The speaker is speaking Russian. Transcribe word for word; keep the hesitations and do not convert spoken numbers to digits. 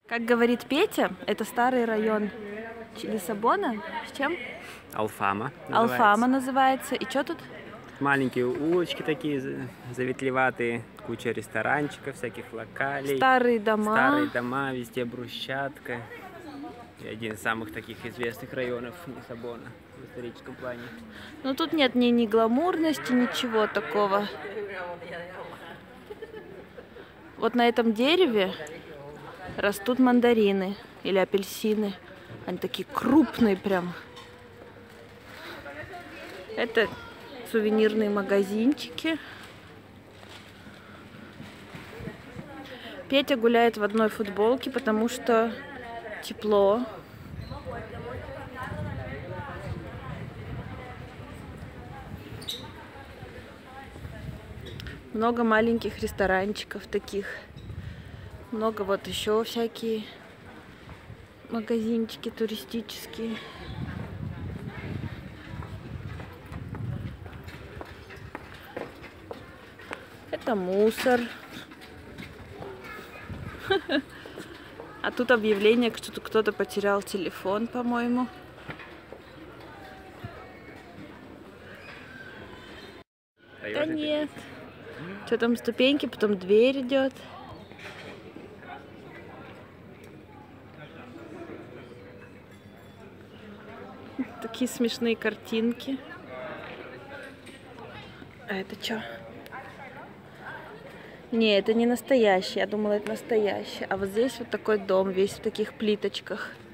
Как говорит Петя, это старый район Лиссабона. С чем? Алфама. Алфама называется. И что тут? Маленькие улочки такие заветливатые, куча ресторанчиков, всяких локалей. Старые дома. Старые дома, везде брусчатка. И один из самых таких известных районов Лиссабона в историческом плане. Но тут нет ни, ни гламурности, ничего такого. Вот на этом дереве растут мандарины или апельсины. Они такие крупные прям. Это сувенирные магазинчики. Петя гуляет в одной футболке, потому что тепло. Много маленьких ресторанчиков таких. Много вот еще всякие магазинчики туристические. Это мусор. А тут объявление, что кто-то потерял телефон, по-моему. Да нет. Что там, ступеньки, потом дверь идет. Такие смешные картинки. А это что? Не, это не настоящий. Я думала, это настоящий. А вот здесь вот такой дом, весь в таких плиточках.